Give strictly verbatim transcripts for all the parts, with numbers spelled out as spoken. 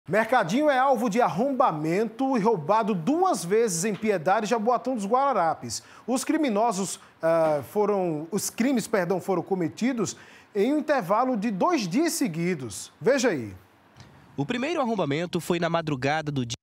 Mercadinho é alvo de arrombamento e roubado duas vezes em Piedade, Jaboatão dos Guararapes. Os criminosos uh, foram, os crimes, perdão, foram cometidos em um intervalo de dois dias seguidos. Veja aí. O primeiro arrombamento foi na madrugada do dia.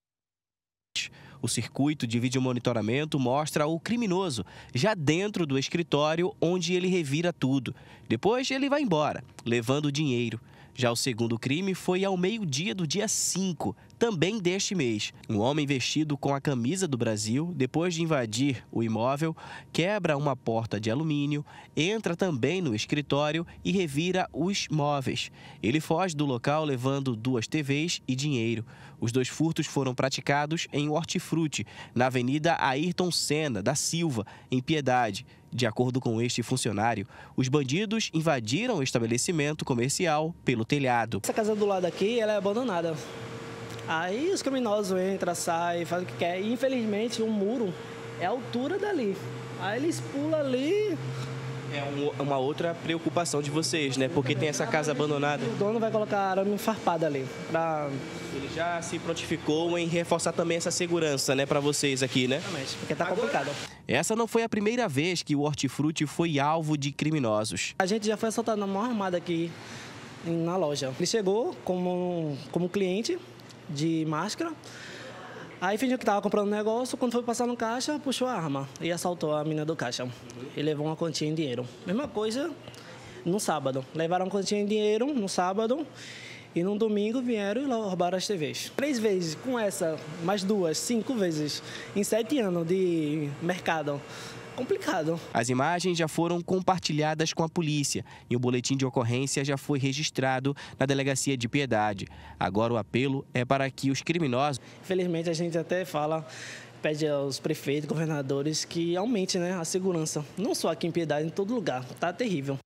O circuito de videomonitoramento mostra o criminoso já dentro do escritório, onde ele revira tudo. Depois ele vai embora, levando o dinheiro. Já o segundo crime foi ao meio-dia do dia cinco, também deste mês. Um homem vestido com a camisa do Brasil, depois de invadir o imóvel, quebra uma porta de alumínio, entra também no escritório e revira os móveis. Ele foge do local levando duas T Vs e dinheiro. Os dois furtos foram praticados em Hortifruti, na Avenida Ayrton Senna da Silva, em Piedade. De acordo com este funcionário, os bandidos invadiram o estabelecimento comercial pelo telhado. Essa casa do lado aqui, ela é abandonada. Aí os criminosos entram, saem, fazem o que quer. E infelizmente o muro é a altura dali. Aí eles pulam ali. É um, uma outra preocupação de vocês, né? Porque tem essa casa abandonada. O dono vai colocar arame farpado ali. Pra... Ele já se prontificou em reforçar também essa segurança, né, para vocês aqui, né? Exatamente, porque tá complicado. Essa não foi a primeira vez que o Hortifruti foi alvo de criminosos. A gente já foi assaltado na mão armada aqui na loja. Ele chegou como, como cliente de máscara. Aí fingiu que estava comprando um negócio, quando foi passar no caixa, puxou a arma e assaltou a menina do caixa. E levou uma quantia em dinheiro. Mesma coisa no sábado. Levaram uma quantia em dinheiro no sábado e no domingo vieram e roubaram as T Vs. Três vezes, com essa, mais duas, cinco vezes, em sete anos de mercado. Complicado. As imagens já foram compartilhadas com a polícia e o boletim de ocorrência já foi registrado na delegacia de Piedade. Agora o apelo é para que os criminosos... Infelizmente a gente até fala, pede aos prefeitos, governadores que aumente, né, a segurança. Não só aqui em Piedade, em todo lugar. Tá terrível.